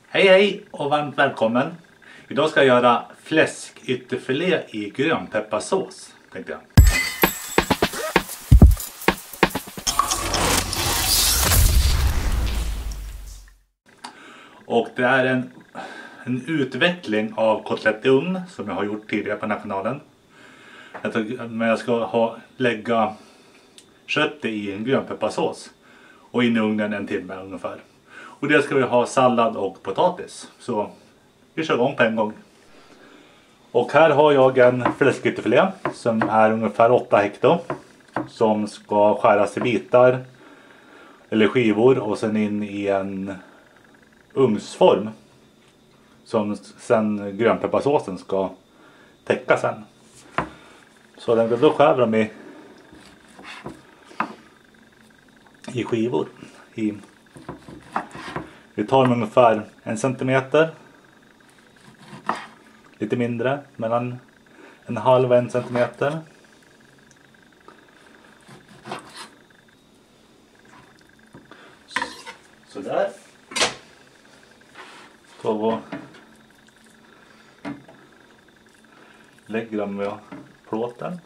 Hej hej och varmt välkommen. Idag ska jag göra fläskytterfilé i grönpepparsås, tänkte jag. Och det är en utveckling av kotlett i ugn som jag har gjort tidigare på den här kanalen. Men jag ska lägga köttet i en grönpepparsås och in i ugnen en timme ungefär. Och det ska vi ha sallad och potatis. Så vi kör igång på en gång. Och här har jag en fläskytterfilé som är ungefär 8 hekto. Som ska skäras i bitar eller skivor och sen in i en ugnsform. Som sen grönpepparsåsen ska täcka sen. Så då skär vi dem i skivor. Vi tar dem ungefär 1 centimeter. Lite mindre, mellan 1,5 och 1 centimeter. Sådär. Så lägger dem med plåten.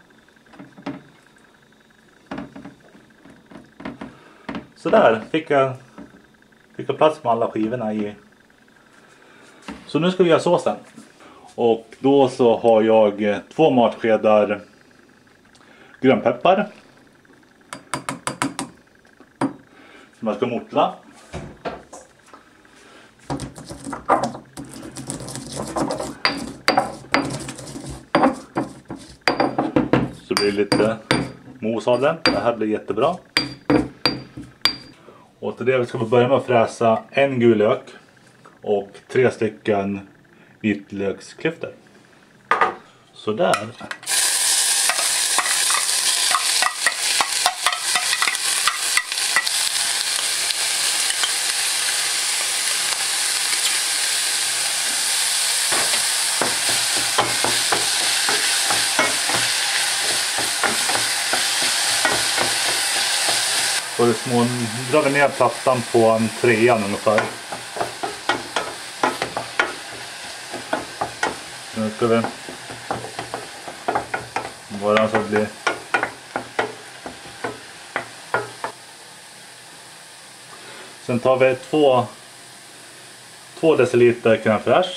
Sådär fick jag plats med alla skivorna i. Så nu ska vi göra såsen. Och då så har jag 2 matskedar grönpeppar. Som jag ska mortla. Så blir det lite mos av den. Det här blir jättebra. Och till det ska vi börja med att fräsa 1 gul lök och 3 stycken vitlöksklyftor. Sådär. Och det drar vi ner plattan på en 3 ungefär. Nu ska vi bara så att det blir. Sen tar vi 2 deciliter crème fraîche.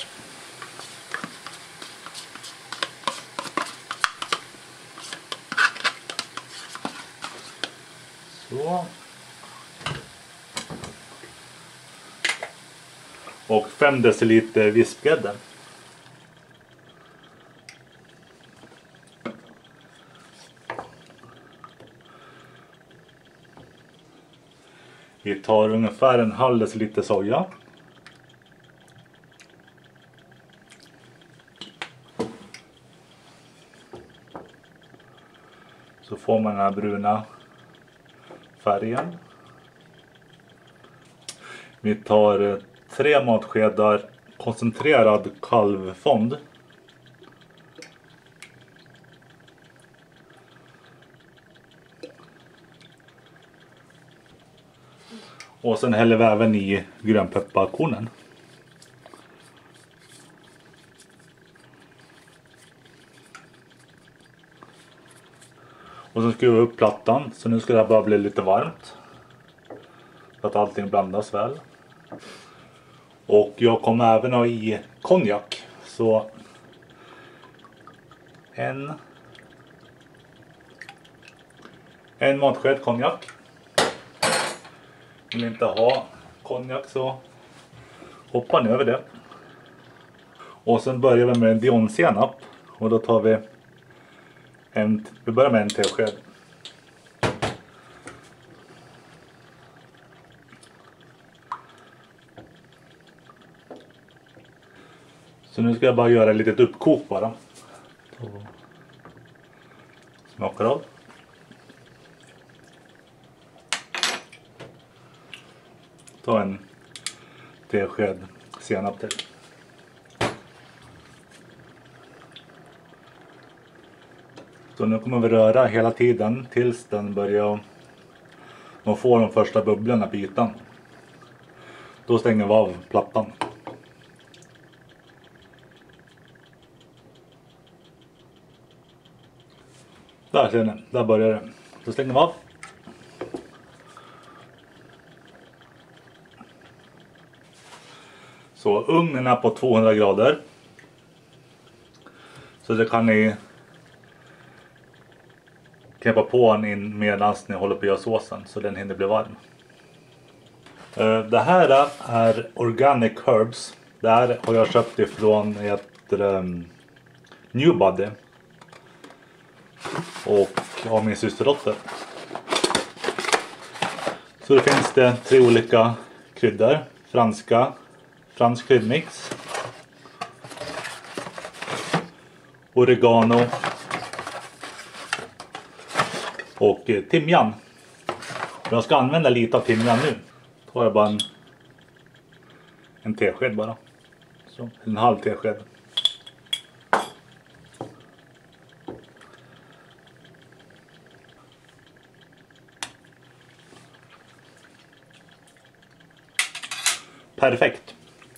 Så. Och 5 deciliter vispgrädde. Vi tar ungefär 1/2 deciliter soja. Så får man den här bruna färgen. Vi tar 3 matskedar koncentrerad kalvfond. Och sen häller vi även i grönpepparkornen. Och sen skruvar vi upp plattan. Så nu ska det här bara bli lite varmt. Så att allting blandas väl. Och jag kommer även ha i konjak. Så en matsked konjak. Om ni inte har konjak så hoppar ni över det. Och sen börjar vi med en dijonsenap. Och då tar vi vi börjar med 1 tesked. Så nu ska jag bara göra ett litet uppkok bara. Smakar av. Ta en tesked senap till. Så nu kommer vi röra hela tiden tills den börjar få de första bubblorna på ytan. Då stänger vi av plattan. Där ser ni, där börjar det. Så stänger vi av. Så ugnen är på 200 grader. Så det kan ni knäppa på den in medan ni håller på att göra såsen så den hinner bli varm. Det här är Organic Herbs. Det här har jag köpt ifrån Newbody. Och av min systerdotter. Så det finns det 3 olika kryddor. Fransk kryddmix. Oregano. Och timjan. Jag ska använda lite av timjan nu. Tar jag bara en tesked bara. Så, en halv tesked. Perfekt.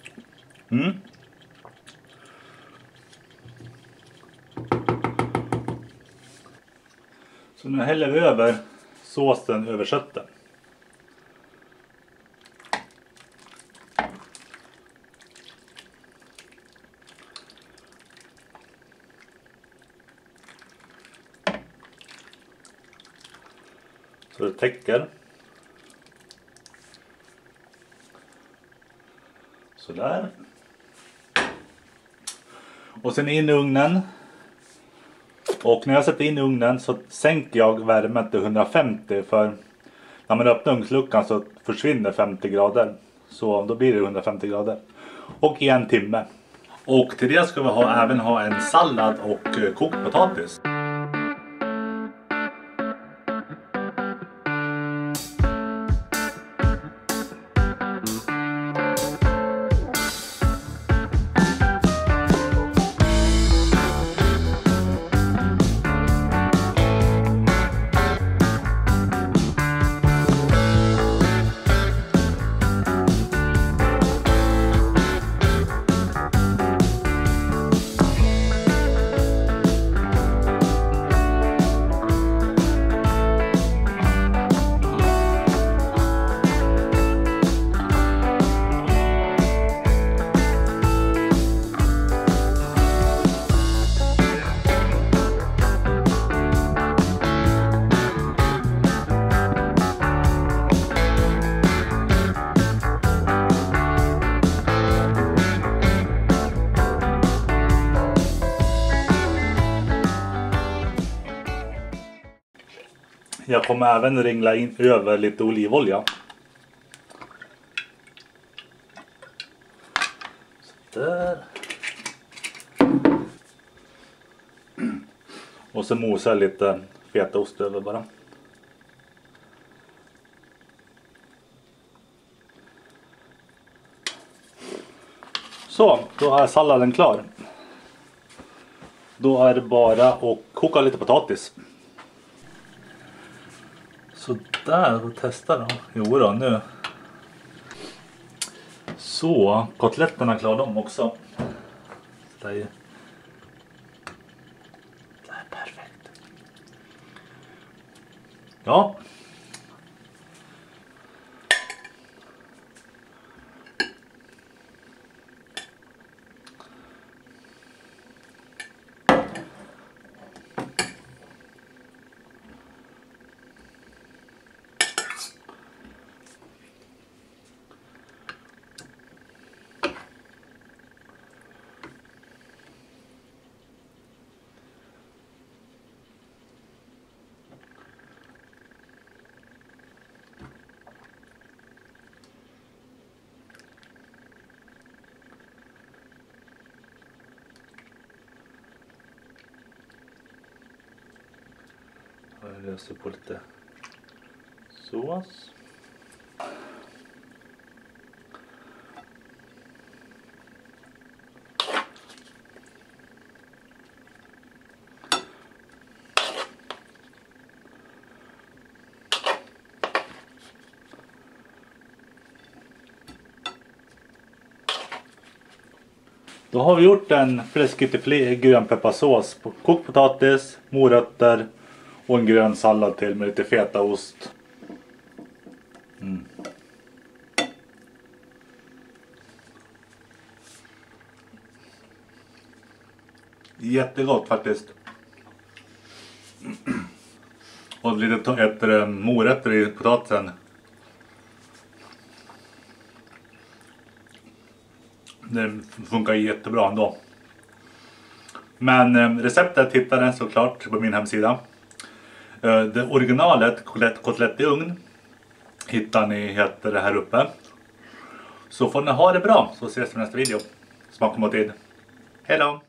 Så nu häller vi över såsen över köttet. Så det täcker. Sådär. Och sen in i ugnen. Och när jag sätter in i ugnen så sänker jag värmen till 150. För när man öppnar ugnsluckan så försvinner 50 grader. Så då blir det 150 grader. Och i 1 timme. Och till det ska vi även ha en sallad och kokt potatis. Jag kommer även ringla in över lite olivolja. Så där. Och så mosar lite fetaost över bara. Så, då är salladen klar. Då är det bara att koka lite potatis. Så där, då testar då. Jo då, nu. Så, kotletterna klarar de också. Det är perfekt. Ja. Jag löser på lite sås. Då har vi gjort en fläskigt grönpepparsås på kokt potatis, morötter Och en grön sallad till med lite fetaost. Jättegott faktiskt. Och lite morötter i potatisen. Det funkar jättebra ändå. Men receptet hittar ni såklart på min hemsida. Det originalet, kotlett i ugn, hittar ni heter det här uppe. Så får ni ha det bra, så ses vi i nästa video. Smak och måltid. Hej då!